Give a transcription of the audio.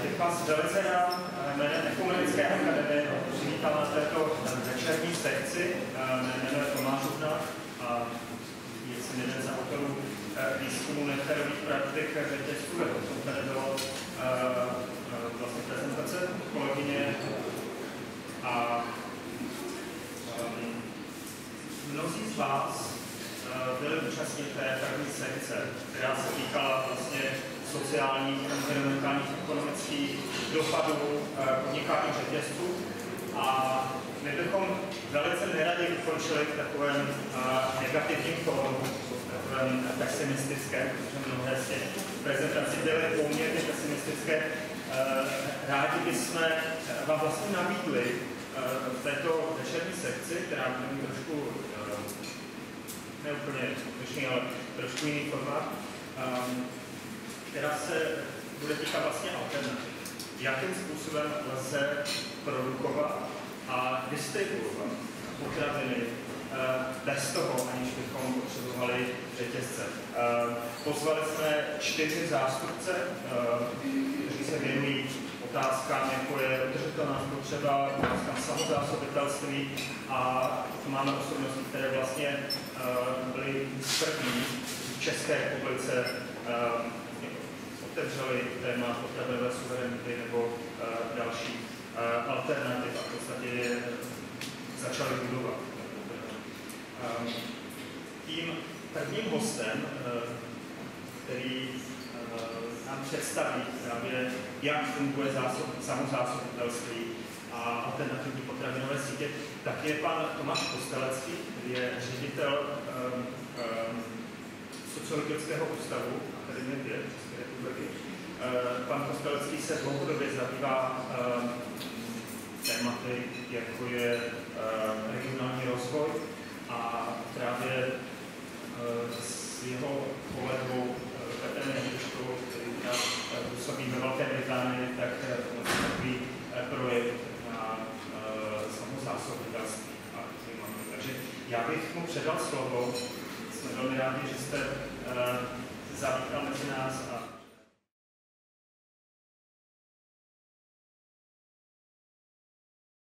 bych vás velice rád jménem Ekumenické akademie přivítal na této večerní sekci. Jméno je Tomáš Hubnach a jsem jeden z autorů výzkumu neférových praktik řetězců, jako jsem tady bylo vlastně prezentace kolegyně a mnozí z vás byli účastní té první sekce, která se týkala vlastně sociálních, environmentálních, ekonomických dopadů podnikání řetězců. A my bychom velice neradi ukončili v takovém negativním tónu, v takovém pesimistickém, protože mnohé z těch prezentací byly poměrně pesimistické. Rádi bychom vám vlastně nabídli v této večerní sekci, která bude mít trošku ne úplně dnešní, ale trošku jiný formát, která se bude týkat vlastně alternativ. Jakým způsobem lze produkovat a distribuovat potraviny bez toho, aniž bychom potřebovali řetězce. Pozvali jsme 4 zástupce, kteří se věnují otázkám, jako je udržitelná spotřeba, otázkám samozásobitelství, a máme osobnosti, které vlastně byly první v České republice otevřeli téma potravinové suverenity nebo další alternativ a v podstatě je začali budovat. Tím prvním hostem, který nám představí právě, jak funguje samozásobitelství a alternativní potravinové sítě, tak je pan Tomáš Kostelecký, který je ředitel Sociologického ústavu Akademie věd České republiky. Pan Kostelecký se dlouhodobě zabývá tématy, jako je regionální rozvoj, a právě s jeho kolegou Petrem Hruškou, který působí ve Velké Británii, tak takový projekt na samozásobitelství. Takže já bych mu předal slovo. Jsme velmi rádi, že jste zavítal mezi nás a